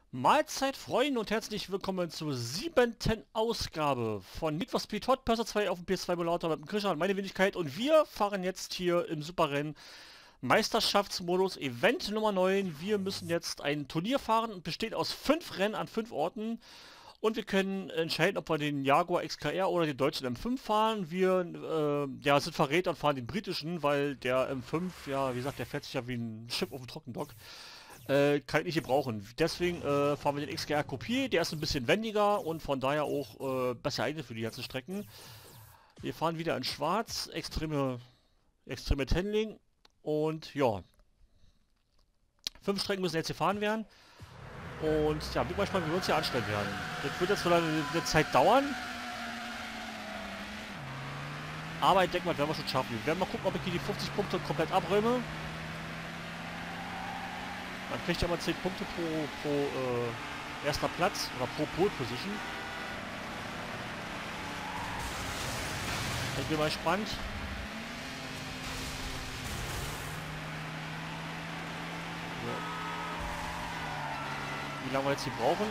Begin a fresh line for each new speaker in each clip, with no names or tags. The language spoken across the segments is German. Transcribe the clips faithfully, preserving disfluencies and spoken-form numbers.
Mahlzeit, Freunde, und herzlich willkommen zur siebenten Ausgabe von Need for Speed Hot Pursuit zwei auf dem P S zwei Emulator mit dem Krischer und meine Wenigkeit. Und wir fahren jetzt hier im Superrennen Meisterschaftsmodus Event Nummer neun. Wir müssen jetzt ein Turnier fahren und besteht aus fünf Rennen an fünf Orten. Und wir können entscheiden, ob wir den Jaguar X K R oder den deutschen M fünf fahren. Wir äh, ja, sind Verräter und fahren den britischen, weil der M fünf, ja, wie gesagt, der fährt sich ja wie ein Schiff auf dem Trockendock. Äh, kann ich nicht gebrauchen. Deswegen äh, fahren wir den X K R Coupé. Der ist ein bisschen wendiger und von daher auch äh, besser eignet für die ganzen Strecken. Wir fahren wieder in Schwarz, extreme, extreme Handling und ja. Fünf Strecken müssen jetzt gefahren werden. Und ja, bin mal gespannt, wie wir uns hier anstellen werden. Das wird jetzt vielleicht eine, eine Zeit dauern. Aber ich denke mal, das werden wir schon schaffen. Wir werden mal gucken, ob ich hier die fünfzig Punkte komplett abräume. Man kriegt ja mal zehn Punkte pro, pro äh, erster Platz oder pro Pole Position. Ich bin mal gespannt. So. Wie lange wir jetzt hier brauchen.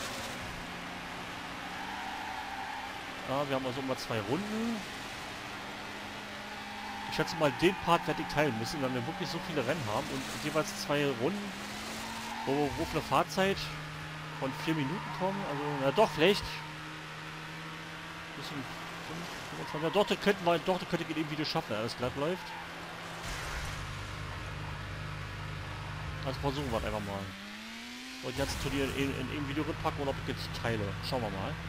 Ja, wir haben also immer zwei Runden. Ich schätze mal, den Part werde ich teilen müssen, weil wir wirklich so viele Rennen haben und jeweils zwei Runden, wo, wo für eine Fahrzeit von vier Minuten kommen. Also, ja doch, vielleicht. Bisschen fünf, ja, doch, das könnten wir, doch, das könnte ich in dem Video schaffen, wenn alles glatt läuft. Also versuchen wir es einfach mal. Und jetzt Turnier in, in, in Video packen oder ob ich jetzt teile. Schauen wir mal.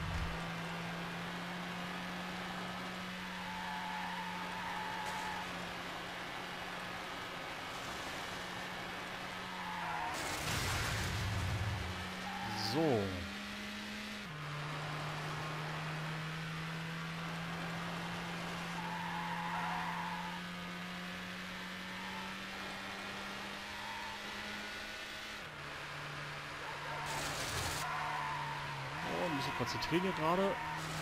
So. Oh, ein bisschen konzentrieren hier gerade.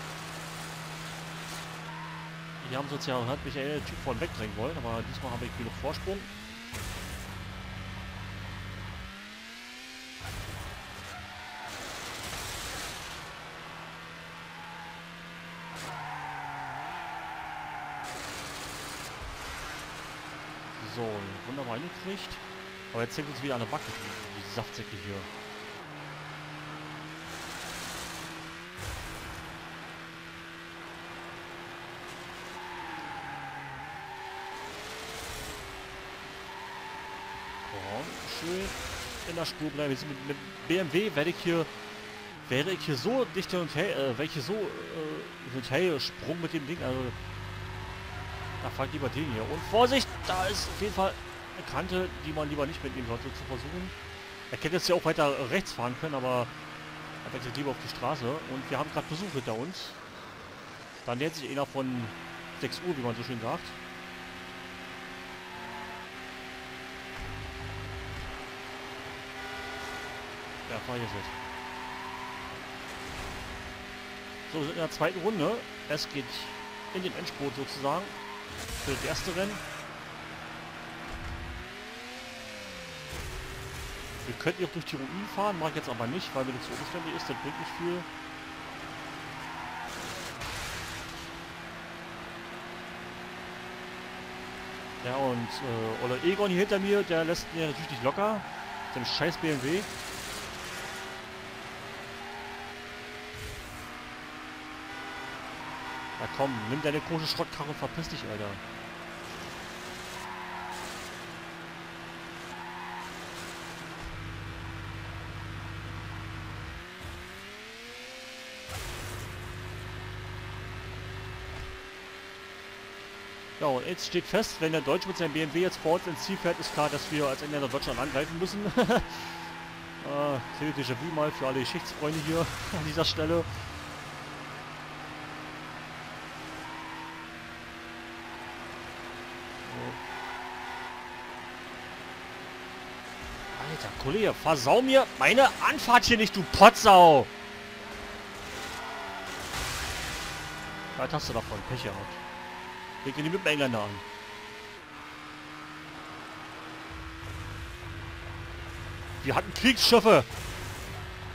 Hier haben sie uns ja, hat Michael, Typ vorne wegdrängen wollen, aber diesmal habe ich genug Vorsprung. So, wunderbar hingekriegt. Aber jetzt hängt uns wieder an der Backe, die, die Saftsäcke hier. So, schön in der Spur bleiben. Jetzt mit, mit B M W werde ich hier, wäre ich hier so dicht und her, äh, welche so äh, hinterher Sprung mit dem Ding, also da fahre ich lieber den hier. Und Vorsicht, da ist auf jeden Fall eine Kante, die man lieber nicht mitnehmen sollte, zu versuchen. Er hätte jetzt ja auch weiter rechts fahren können, aber er wechselt lieber auf die Straße. Und wir haben gerade Besuch hinter uns. Da nähert sich einer von sechs Uhr, wie man so schön sagt. Ja, fahr ich jetzt mit. So, wir sind in der zweiten Runde. Es geht in den Endspurt sozusagen. Für das erste Rennen. Wir könnten auch durch die Ruinen fahren, mache ich jetzt aber nicht, weil mir das so umständlich ist, das bringt nicht viel. Ja, und äh, oder Egon hier hinter mir, der lässt mir natürlich nicht locker. Sein scheiß B M W. Na komm, nimm deine große Schrottkarre und verpiss dich, Alter. Ja, und jetzt steht fest, wenn der Deutsche mit seinem B M W jetzt vor uns ins Ziel fährt, ist klar, dass wir als Engländer Deutschland angreifen müssen. äh, kleine Déjà-vu mal für alle Geschichtsfreunde hier an dieser Stelle. Alter, Kollege, versau mir meine Anfahrt hier nicht, du Potsau! Was hast du davon? Pech gehabt. Wir gehen die mit dem Engländer an. Wir hatten Kriegsschiffe.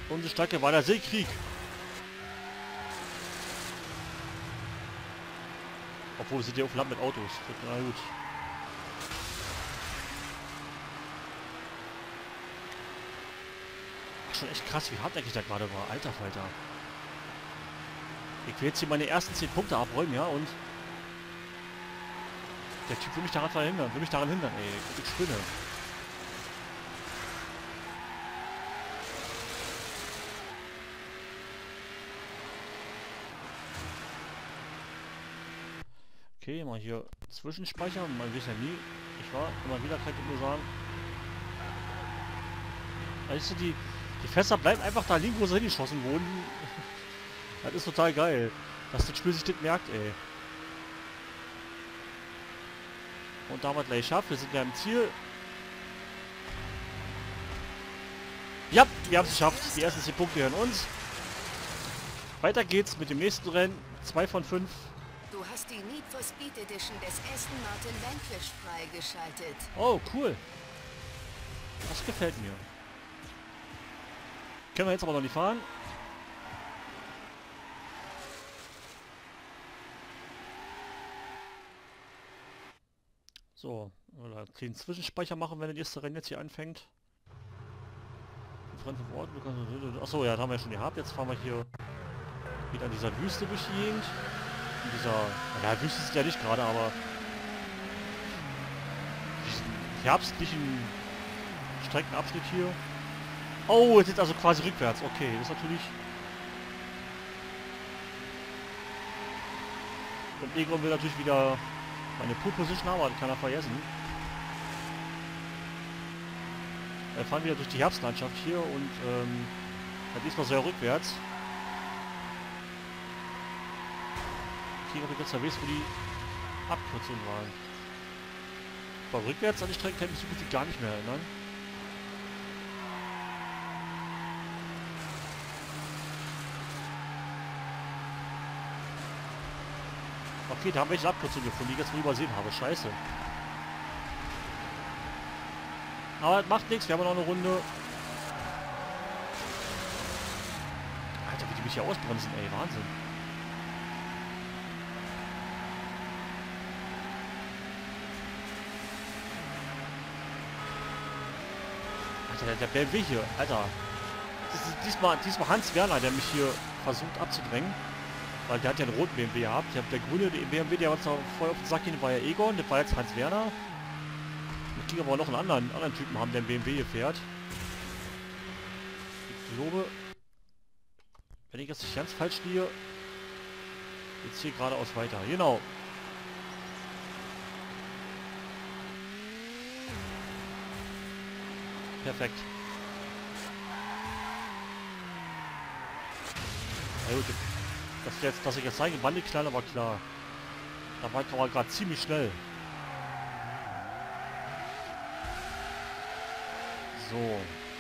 Unsere Strecke war der Seekrieg. Obwohl, wir sind ja auf Land mit Autos. Na gut. Ach, schon echt krass, wie hartnäckig der gerade war. Alter Falter. Ich will jetzt hier meine ersten zehn Punkte abräumen, ja, und... Der Typ will mich daran verhindern, will mich daran hindern, ey. Ich spinne. Okay, mal hier zwischenspeichern. Man weiß ja nie. Ich war immer wieder, kann ich nur sagen. Weißt du, die, die Fässer bleiben einfach da liegen, wo sie hingeschossen wurden. Das ist total geil, dass das Spiel sich das merkt, ey. Und da haben wir gleich geschafft. Wir sind ja im Ziel. Ja, wir haben es geschafft. Die ersten zehn Punkte gehören uns. Weiter geht's mit dem nächsten Rennen. zwei von fünf.
Du hast die Need for Speed Edition des Aston Martin Vanquish freigeschaltet.
Oh, cool. Das gefällt mir. Können wir jetzt aber noch nicht fahren. So, oder den Zwischenspeicher machen, wenn das erste Rennen jetzt hier anfängt. Achso, ja, das haben wir ja schon gehabt. Jetzt fahren wir hier wieder an dieser Wüste durch die Gegend. In dieser, ja, Wüste ist ja nicht gerade, aber diesen herbstlichen Streckenabschnitt hier. Oh, jetzt ist also quasi rückwärts. Okay, das ist natürlich... Und irgendwann will natürlich wieder meine Pole Position haben, aber das kann er vergessen. Wir fahren wieder durch die Herbstlandschaft hier und ähm, dann diesmal sehr rückwärts. Ich habe jetzt weiß, wo die Abkürzungen waren. Aber rückwärts an die Strecke kann ich mich so gut wie gar nicht mehr erinnern. Okay, da haben wir eine Abkürzung gefunden, die ich jetzt wohl übersehen habe. Scheiße. Aber das macht nichts, wir haben noch eine Runde. Alter, wie die mich hier ausbremsen, ey, Wahnsinn. Alter, der, der B M W hier, Alter. Das ist diesmal, diesmal Hans Werner, der mich hier versucht abzudrängen. Weil der hat ja einen roten B M W gehabt. Der, der grüne B M W, der uns vorher auf den Sack ging, war ja Egon. Das war jetzt Hans Werner. Ich kriege aber noch einen anderen, anderen Typen haben, der einen B M W hier fährt. Ich glaube, wenn ich jetzt nicht ganz falsch liege, jetzt hier geradeaus weiter. Genau. Perfekt. Ja, gut. Dass ich jetzt, dass ich jetzt zeige, wann die kleiner war klar. Da war ich aber gerade ziemlich schnell. So.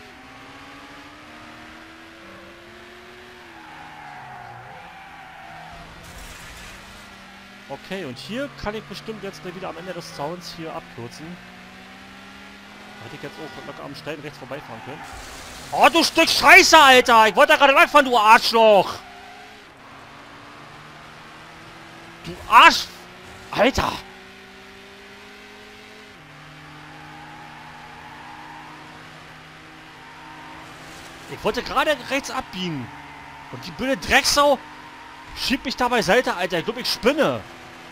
Okay, und hier kann ich bestimmt jetzt wieder am Ende des Zauns hier abkürzen. Da hätte ich jetzt auch locker am Stellen rechts vorbeifahren können. Oh, du Stück Scheiße, Alter! Ich wollte da gerade langfahren, du Arschloch! Du Arsch! Alter! Ich wollte gerade rechts abbiegen. Und die blöde Drecksau schiebt mich da beiseite, Alter. Ich glaube, ich spinne.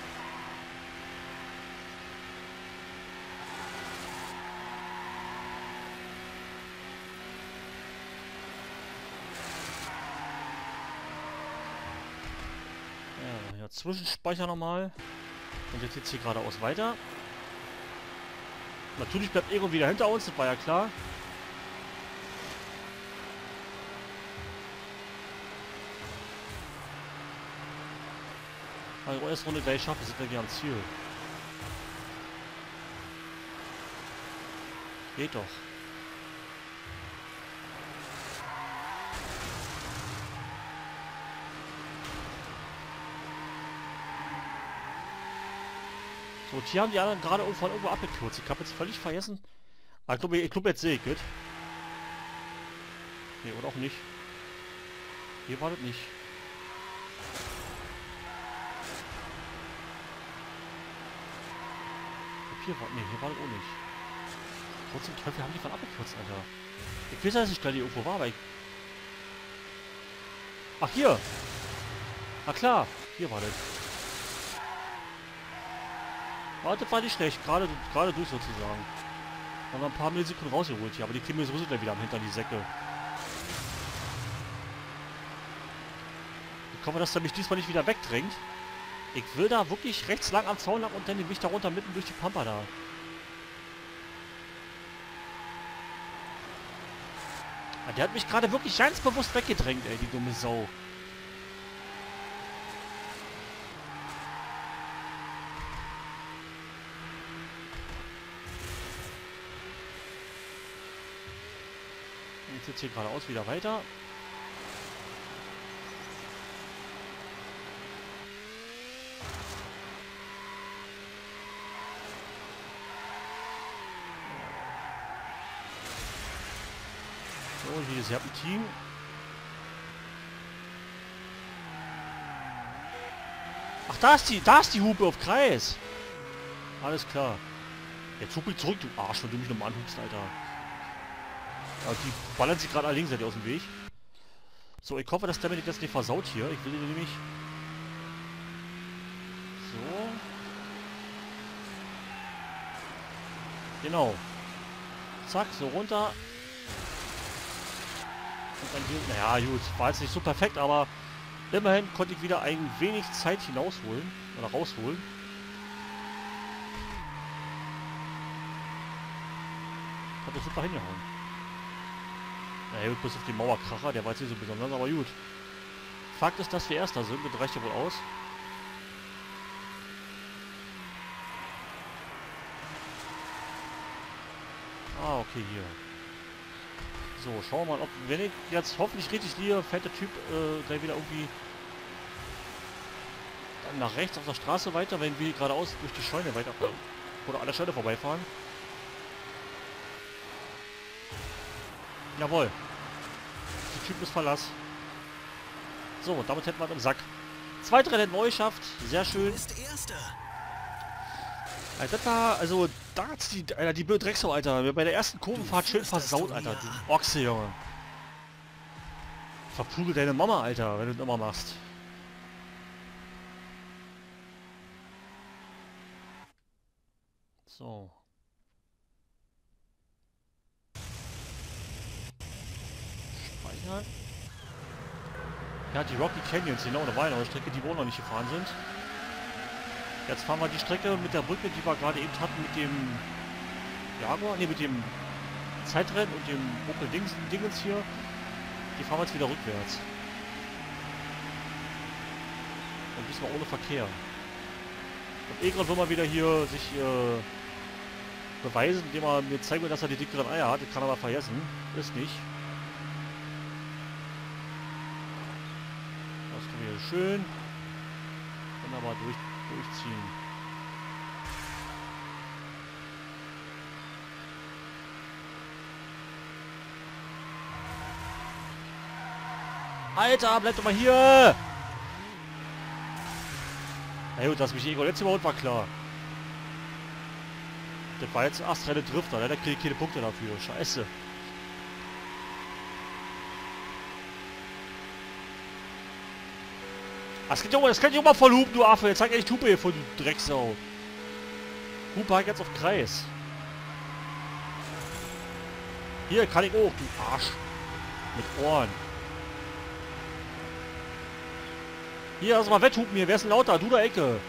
Ja, ja, Zwischenspeicher nochmal. Und jetzt geht's hier geradeaus weiter. Natürlich bleibt Egon wieder hinter uns, das war ja klar. Also erste Runde gleich schaffen, sind wir hier am Ziel. Geht doch. So, und hier haben die anderen gerade von irgendwo abgekürzt. Ich habe jetzt völlig vergessen. Ah, ich glaube, ich glaube, jetzt sehe ich es. Nee, oder auch nicht. Hier war das nicht. Hier war... Ne, hier war das auch nicht. Trotzdem, Teufel haben die von abgekürzt, Alter. Ich weiß, dass ich da die irgendwo war, aber ich... Ach, hier! Na klar, hier war das. Warte, war nicht schlecht. Gerade gerade durch sozusagen. Haben wir ein paar Millisekunden rausgeholt hier, aber die kriegen wir sowieso gleich wieder am Hintern, die Säcke. Ich hoffe, dass er mich diesmal nicht wieder wegdrängt. Ich will da wirklich rechts lang am Zaun lang und dann den Weg da runter mitten durch die Pampa da. Ah, der hat mich gerade wirklich ganz bewusst weggedrängt, ey, die dumme Sau. Jetzt jetzt hier geradeaus wieder weiter. So, hier ist Serpentin. Ach, da ist die, da ist die Hupe auf Kreis. Alles klar. Jetzt hupe ich zurück, du Arsch, wenn du mich nochmal anhupst, Alter. Aber die ballern sich gerade alle gegenseitig aus dem Weg. So, ich hoffe, dass der mir das nicht versaut hier. Ich will den nämlich... So. Genau. Zack, so runter. Und dann hier... Naja, gut. War jetzt nicht so perfekt, aber... Immerhin konnte ich wieder ein wenig Zeit hinausholen. Oder rausholen. Hat das super hingehauen. Na ja, gut, bis auf den Mauerkracher, der war jetzt nicht so besonders, aber gut. Fakt ist, dass wir Erster sind, das reicht ja wohl aus. Ah, okay, hier. So, schauen wir mal, ob, wenn ich jetzt hoffentlich richtig liege, fährt der Typ äh, gleich wieder irgendwie dann nach rechts auf der Straße weiter, wenn wir geradeaus durch die Scheune weiterfahren. Oder an der Scheune vorbeifahren. Jawohl. Der Typ ist Verlass. So, damit hätten wir es im Sack. Zweite Rennen neu geschafft. Sehr schön. Alter, das war, also, da hat's die, Alter, die blöde Drecksau, Alter. Wir bei der ersten Kurvenfahrt schön versaut, Alter. Du Ochse, Junge. Verprügel deine Mama, Alter, wenn du das immer machst. So. Speichern. Ja, die Rocky Canyons, genau, da war ja noch eine Strecke, die wir auch noch nicht gefahren sind. Jetzt fahren wir die Strecke mit der Brücke, die wir gerade eben hatten, mit dem Jaguar, ne, mit dem Zeitrennen und dem Opel Dings, Dingens hier. Die fahren wir jetzt wieder rückwärts. Und diesmal ohne Verkehr. Und Egon will mal wieder hier sich äh, beweisen, indem er mir zeigen will, dass er die dickeren Eier hat. Das kann er aber vergessen. Ist nicht. Das können wir hier schön wunderbar durch, durchziehen. Alter, bleib doch mal hier! Na gut, dass mich Egon jetzt überhaupt war klar. Das war jetzt ein astreine Drifter, ne? Da kriege ich keine Punkte dafür. Scheiße. Das kann ich auch mal, das kann ich auch mal voll hupen, du Affe. Jetzt zeig echt Hupe hier vor, du Drecksau. Hupe halt jetzt auf Kreis. Hier kann ich auch, du Arsch. Mit Ohren. Hier, lass mal wetthupen hier. Wer ist denn lauter? Du da Ecke.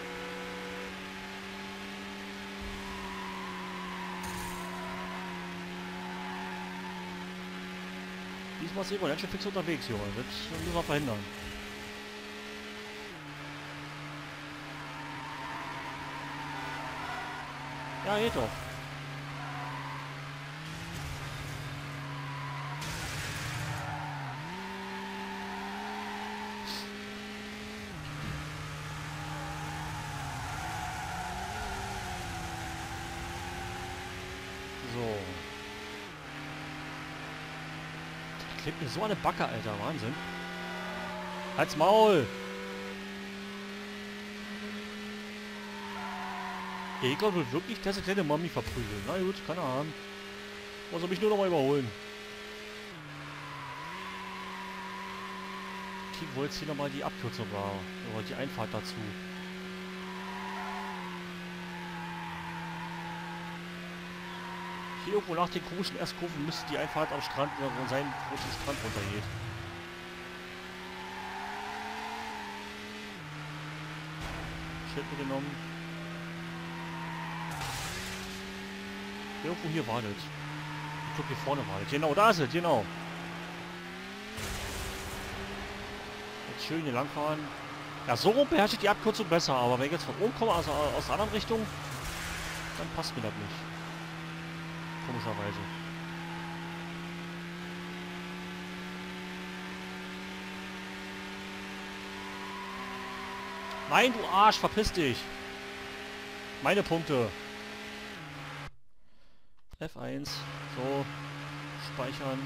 Diesmal ist Egon ganz schön fix unterwegs, Junge. Das müssen wir verhindern. Ja, geht doch. So. Der klebt mir so eine Backe, Alter. Wahnsinn. Halt's Maul! Egon will wirklich diese kleine Mami verprügeln. Na gut, keine Ahnung. Muss er mich nur noch mal überholen. Kriegen wir jetzt hier nochmal die Abkürzung war. Oder die Einfahrt dazu. Hier irgendwo nach den komischen Erstkurven müsste die Einfahrt am Strand sein, wo es den Strand runtergeht. Schild mitgenommen. Irgendwo hier wartet. Ich glaube hier vorne wartet. Genau, da ist es, genau. Jetzt schön hier langfahren. Ja, so rum beherrsche ich die Abkürzung besser, aber wenn ich jetzt von oben komme, also aus der anderen Richtung, dann passt mir das nicht. Komischerweise. Nein, du Arsch, verpiss dich. Meine Punkte. F eins. So. Speichern.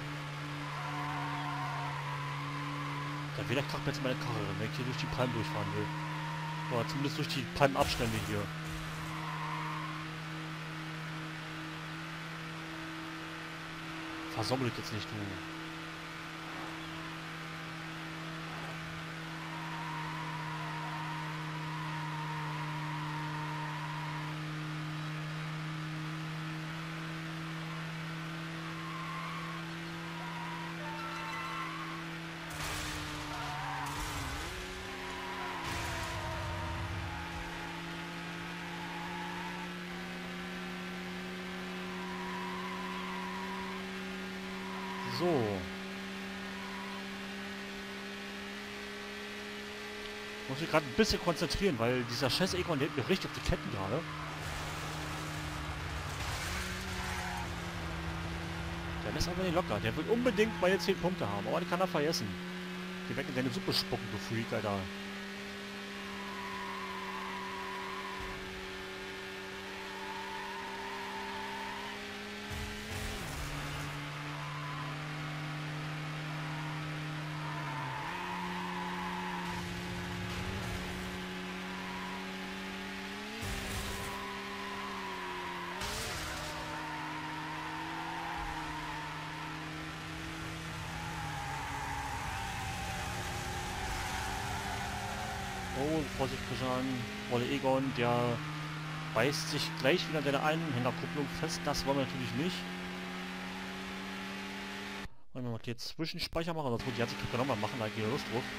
Dann wieder kracht jetzt meine Karre, wenn ich hier durch die Palmen durchfahren will. Oder zumindest durch die Palmenabstände hier. Versammelt jetzt nicht, du. So. Ich muss mich gerade ein bisschen konzentrieren, weil dieser scheiß Egon, der hält mir richtig auf die Ketten gerade. Der lässt aber nicht locker. Der will unbedingt meine zehn Punkte haben, aber die kann er vergessen. Geh weg in deine Suppe spucken, du Freak, Alter. Oh, Vorsicht, Christian. Rolle Egon, der beißt sich gleich wieder an deine Einhängerkupplung fest. Das wollen wir natürlich nicht. Wollen wir mal hier Zwischenspeicher machen, sonst muss die ganze Kiste nochmal machen, da geht Lust drauf.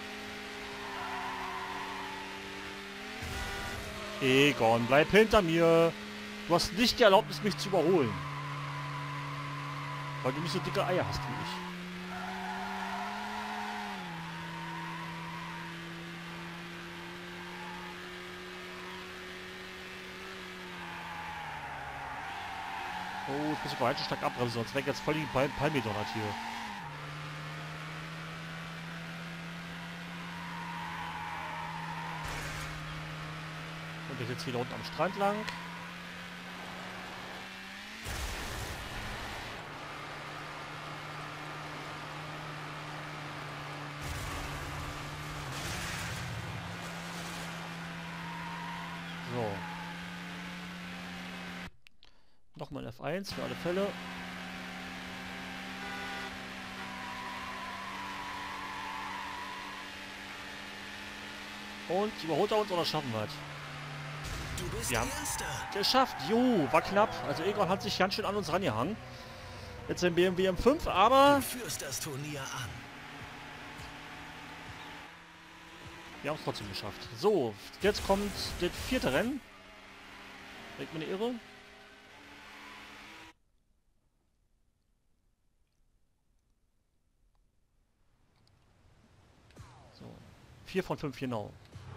Egon, bleib hinter mir. Du hast nicht die Erlaubnis, mich zu überholen. Weil du nicht so dicke Eier hast wie ich. Oh, jetzt muss ich mal stark abbremsen, sonst weg jetzt voll die Pal Palmedonat hier. Und ich jetzt wieder unten am Strand lang. So. Nochmal F eins für alle Fälle. Und überholt er uns oder schaffen wir es?
Du bist
Wir haben
Erster.
geschafft. Jo, war knapp. Also Egon hat sich ganz schön an uns rangehangen. Jetzt im B M W M fünf, aber
Du führst das Turnier an.
wir haben es trotzdem geschafft. So, jetzt kommt das vierte Rennen. Wenn ich mir nicht irre. So, vier von fünf genau.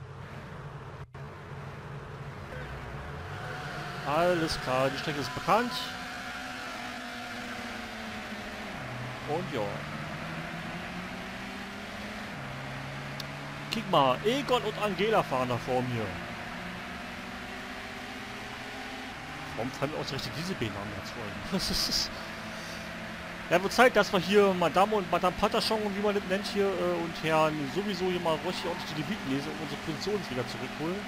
Alles klar, die Strecke ist bekannt. Und ja. Guck mal, Egon und Angela fahren da vor mir. Warum fallen mir ausgerechnet diese Beine an jetzt vor? Ja, wird Zeit, dass wir hier Madame und Madame Patachon, wie man das nennt hier, äh, und Herrn sowieso hier mal ruhig hier ordentlich die Leviten lesen und unsere Position wieder zurückholen.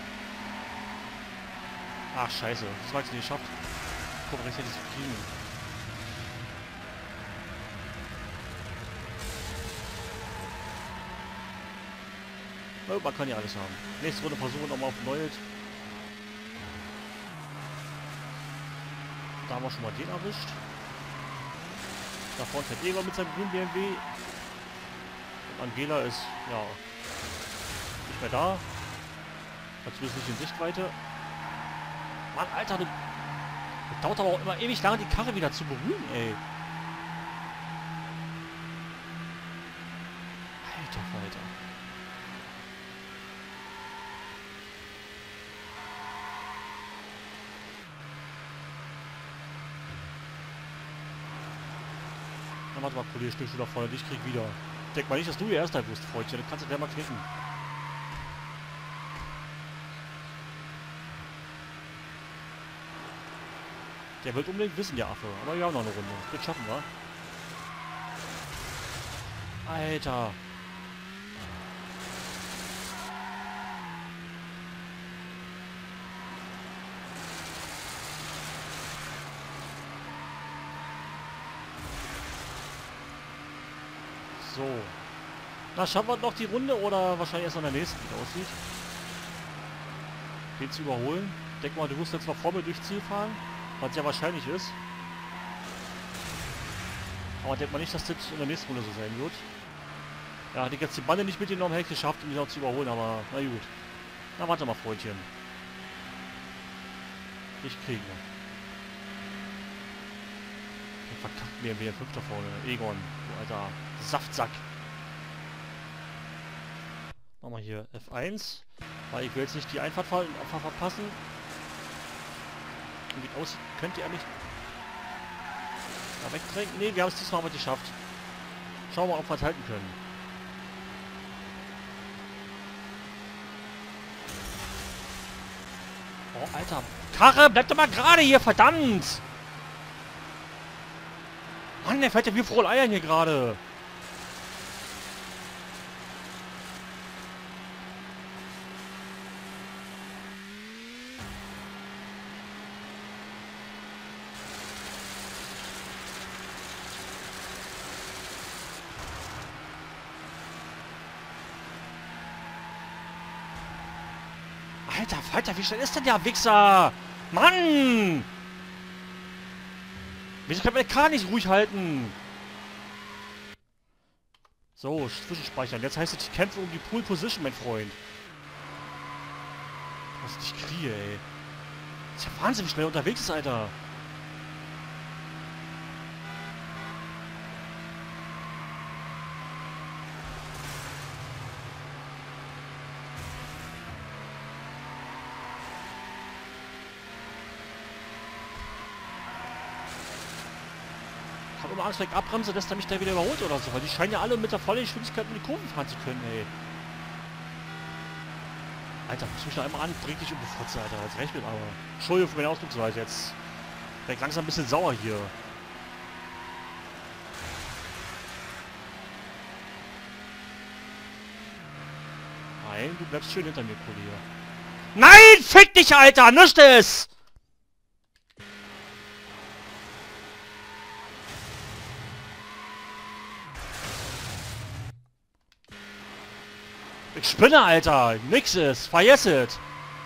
Ach, scheiße. Das war jetzt nicht geschafft. Komm, rechtzeitig zu kriegen. Na, man kann ja alles haben. Nächste Runde versuchen wir nochmal auf Neues. Da haben wir schon mal den erwischt. Da vorne fährt Eber mit seinem grünen B M W. Und Angela ist, ja, nicht mehr da. Hat zumindest nicht in Sichtweite. Mann, Alter, das, das dauert aber auch immer ewig lange, die Karre wieder zu berühren, ey. Alter Falter. Na, warte mal, Kollege, steh schon da vorne, ich krieg wieder. Denk mal nicht, dass du ihr erster wirst, Freundchen, dann kannst du gleich mal knicken. Der wird unbedingt wissen, der Affe. Aber wir haben noch eine Runde. Das schaffen wir. Alter. So. Na, schaffen wir noch die Runde oder wahrscheinlich erst an der nächsten, wie es aussieht. Den zu überholen. Denk mal, du musst jetzt noch vor mir durchs Ziel fahren. Was ja wahrscheinlich ist. Aber denkt man nicht, dass das in der nächsten Runde so sein wird. Ja, hatte ich jetzt die Bande nicht mitgenommen, hätte ich geschafft, um die noch zu überholen, aber na gut. Na, warte mal, Freundchen. Ich kriege. Der verkackt mir wie ein Fünfter vorne. Egon, du alter Saftsack. Machen wir hier F eins. Weil ich will jetzt nicht die Einfahrt ver ver verpassen. Und wie aussieht, könnt ihr eigentlich da wegdrängen? Ne, wir haben es diesmal aber geschafft. Schauen wir mal, ob wir es halten können. Oh, Alter. Karre, bleib doch mal gerade hier, verdammt! Mann, der fährt ja wie frohe Eiern hier gerade. Alter, Falter, wie schnell ist denn der Wichser? Mann! Wieso kann man den Karre nicht ruhig halten? So, zwischenspeichern. Jetzt heißt es, ich kämpfe um die Pole Position, mein Freund. Was ich kriege, ey. Das ist ja Wahnsinn, wie schnell unterwegs ist, Alter. Ich habe immer Angst, wenn ich abbremse, dass der mich da wieder überholt oder so. Weil die scheinen ja alle mit der vollen Geschwindigkeit in die Kurven fahren zu können, ey. Alter, muss mich da einmal an, bring dich um die Fotze, Alter. Jetzt recht mit aber. Entschuldigung für meine Ausdrucksweise jetzt. Bin ich langsam ein bisschen sauer hier. Nein, du bleibst schön hinter mir, Kollege. Nein, fick dich, Alter! Nicht es! Ich spinne, Alter! Nix ist! Vergiss es!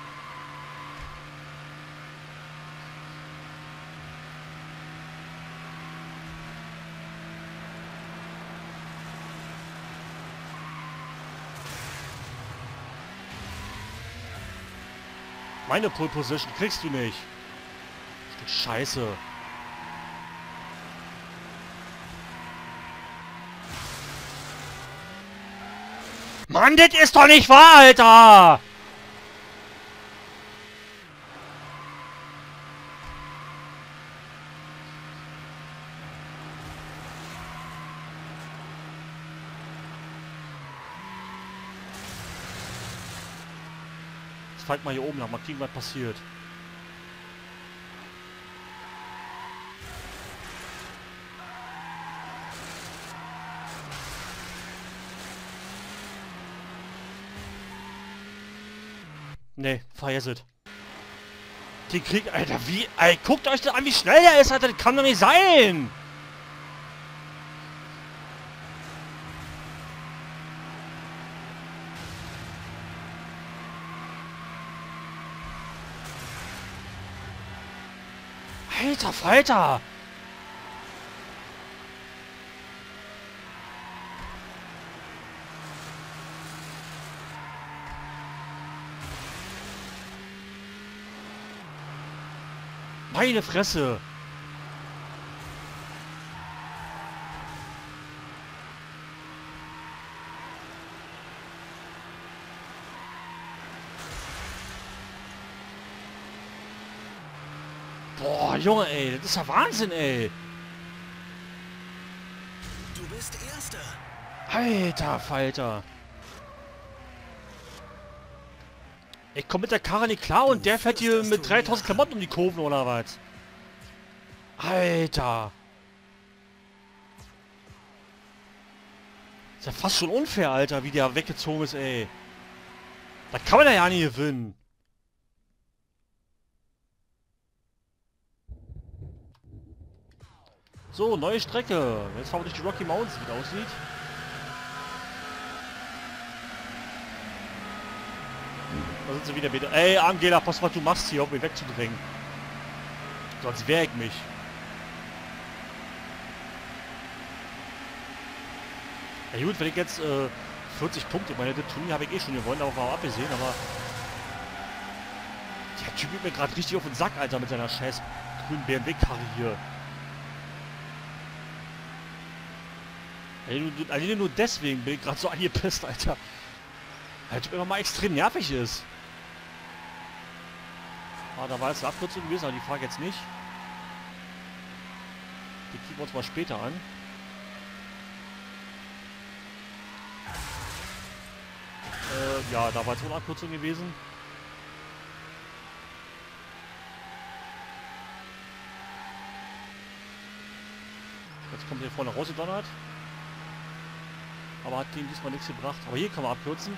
Meine Pole Position kriegst du nicht. Stück Scheiße. Mann, das ist doch nicht wahr, Alter! Jetzt fällt mal hier oben nach, mal kriegen, was passiert. Nee, vergesst. Die Krieg... Alter, wie... Ey, guckt euch das an, wie schnell der ist, Alter. Das kann doch nicht sein. Alter Falter! Meine Fresse! Boah, Junge, ey, das ist ja Wahnsinn, ey.
Du bist Erster.
Alter Falter. Ich komme mit der Karre nicht klar und der fährt hier mit dreitausend Klamotten um die Kurven oder was? Alter. Ist ja fast schon unfair, Alter, wie der weggezogen ist, ey. Da kann man ja nicht gewinnen. So, neue Strecke. Jetzt fahren wir durch die Rocky Mountains, wie das aussieht. Da sind sie wieder wieder. Ey, Angela, pass was du machst hier, um mich wegzudrängen. Sonst wehr ich mich. Ja gut, wenn ich jetzt äh, vierzig Punkte, meine, das Turnier habe ich eh schon gewonnen, aber war abgesehen, aber... Der Typ geht mir gerade richtig auf den Sack, Alter, mit seiner scheiß grünen B M W-Karre hier. Alleine nur deswegen bin ich gerade so angepisst, Alter. Weil der Typ immer mal extrem nervig ist. Ah, da war jetzt eine Abkürzung gewesen, aber die frage jetzt nicht. Die gucken wir uns mal später an. Äh, ja, da war jetzt eine Abkürzung gewesen. Jetzt kommt hier vorne rausgedonnert. Aber hat denen diesmal nichts gebracht. Aber hier kann man abkürzen.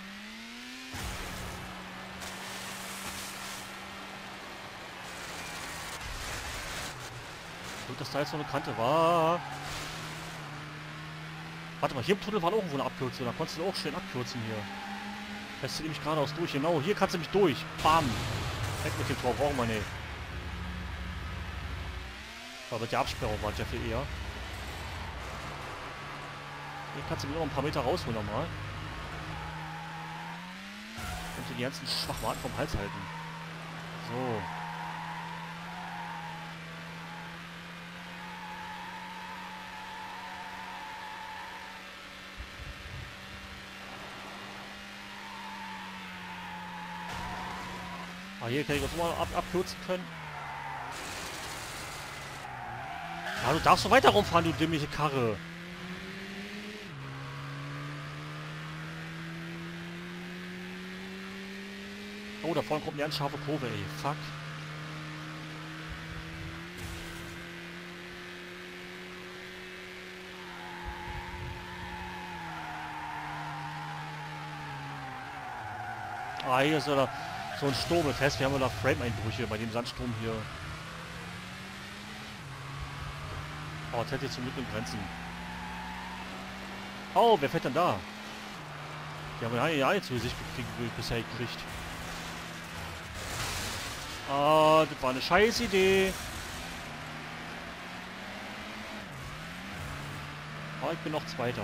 Gut, dass da jetzt noch eine Kante war. Warte mal, hier im Tunnel war auch irgendwo eine Abkürzung. Da konntest du auch schön abkürzen hier. Lässt du nämlich geradeaus durch. Genau, hier kannst du mich durch. Bam. Weg mit dem Tor, brauchen wir nicht. Aber mit der Absperrung war es ja viel eher. Hier kannst du mich noch ein paar Meter rausholen nochmal. Und die ganzen Schwachmaten vom Hals halten. So. Ah, hier kann ich das mal ab abkürzen können. Ja, du darfst so weiter rumfahren, du dämliche Karre. Oh, da vorne kommt eine ganz scharfe Kurve, ey. Fuck. Ah, hier ist so, da, so ein Sturm. Das heißt, wir haben da Frame-Einbrüche bei dem Sandsturm hier. Oh, das hätte jetzt zum Glück in Grenzen. Oh, wer fährt denn da? Die haben ja ja jetzt zu sich gekriegt, bisher gekriegt. Ah, das war eine scheiß Idee. Aber ich bin noch Zweiter.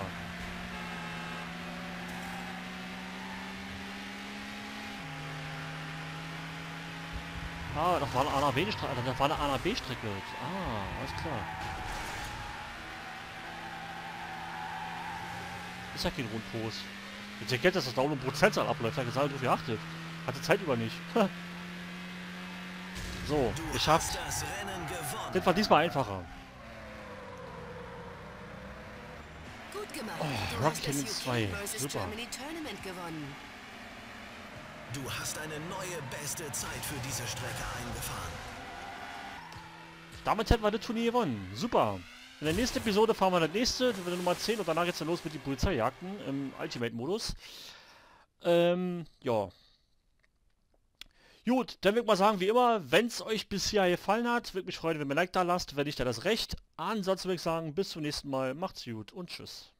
Ah, das war eine A nach B-Strecke. Das war eine A nach B-Strecke. Ah, alles klar. Ist ja kein Rundkurs. Jetzt erkennt, dass das da auch eine Prozentzahl abläuft. Hat gesagt, drauf geachtet. Hatte Zeit über nicht. So, geschafft.
Das Rennen gewonnen.
Das war diesmal einfacher.
Gut gemacht.
Oh,
Du
Rocky
hast
Canyon
das
zwei.
U K versus.
Super.
Germany Tournament gewonnen.
Du hast eine neue beste Zeit für diese Strecke eingefahren.
Damit hätten wir das Turnier gewonnen. Super. In der nächsten Episode fahren wir das nächste, das wird Nummer zehn und danach geht's dann los mit den Polizeijagden im Ultimate-Modus. Ähm, ja. Gut, dann würde ich mal sagen, wie immer, wenn es euch bisher gefallen hat, würde mich freuen, wenn ihr ein Like da lasst, wenn nicht, dann das Recht. Ansonsten würde ich sagen, bis zum nächsten Mal, macht's gut und tschüss.